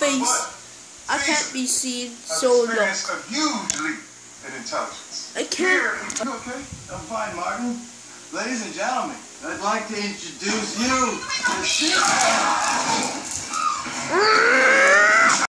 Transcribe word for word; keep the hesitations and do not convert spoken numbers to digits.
face. I can't be seen, so look. A huge leap in intelligence. I can't. You okay? I'm fine, Martin. Ladies and gentlemen, I'd like to introduce you to She.